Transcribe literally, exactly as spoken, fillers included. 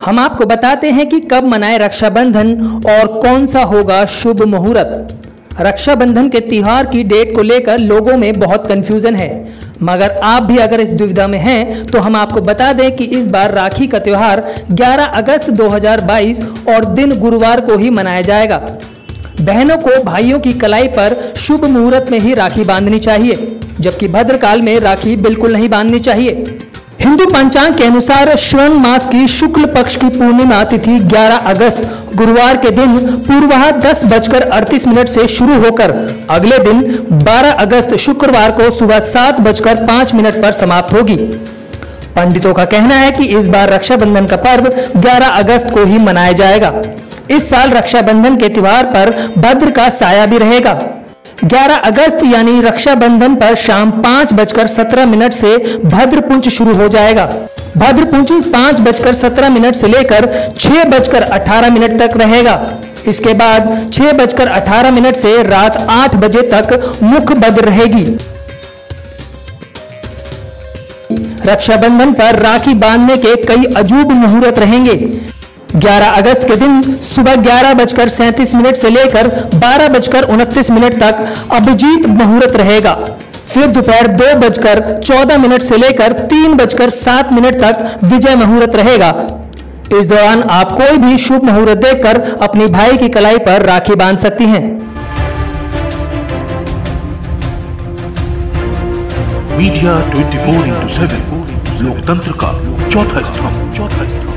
हम आपको बताते हैं कि कब मनाएं रक्षाबंधन और कौन सा होगा शुभ मुहूर्त। रक्षाबंधन के त्योहार की डेट को लेकर लोगों में बहुत कंफ्यूजन है, मगर आप भी अगर इस दुविधा में हैं तो हम आपको बता दें कि इस बार राखी का त्योहार ग्यारह अगस्त दो हज़ार बाईस और दिन गुरुवार को ही मनाया जाएगा। बहनों को भाइयों की कलाई पर शुभ मुहूर्त में ही राखी बांधनी चाहिए, जबकि भद्रकाल में राखी बिल्कुल नहीं बांधनी चाहिए। हिंदू पंचांग के अनुसार श्रावण मास की शुक्ल पक्ष की पूर्णिमा तिथि ग्यारह अगस्त गुरुवार के दिन पूर्वाह दस बजकर अड़तीस मिनट से शुरू होकर अगले दिन बारह अगस्त शुक्रवार को सुबह सात बजकर पांच मिनट पर समाप्त होगी। पंडितों का कहना है कि इस बार रक्षाबंधन का पर्व ग्यारह अगस्त को ही मनाया जाएगा। इस साल रक्षाबंधन के त्योहार पर भद्र का साया भी रहेगा। ग्यारह अगस्त यानी रक्षाबंधन पर शाम पांच बजकर सत्रह मिनट से भद्रपुंज शुरू हो जाएगा। भद्रपुंज पांच बजकर सत्रह मिनट से लेकर छह बजकर अठारह मिनट तक रहेगा। इसके बाद छह बजकर अठारह मिनट से रात आठ बजे तक मुख बद्र रहेगी। रक्षाबंधन पर राखी बांधने के कई अजूब मुहूर्त रहेंगे। ग्यारह अगस्त के दिन सुबह ग्यारह बजकर सैंतीस मिनट से लेकर बारह बजकर उनतीस मिनट तक अभिजीत मुहूर्त रहेगा। फिर दोपहर दो बजकर चौदह मिनट से लेकर तीन बजकर सात मिनट तक विजय मुहूर्त रहेगा। इस दौरान आप कोई भी शुभ मुहूर्त देखकर अपनी भाई की कलाई पर राखी बांध सकती हैं। मीडिया चौबीस इंटू सात लोकतंत्र का चौथा स्तंभ चौथा स्तंभ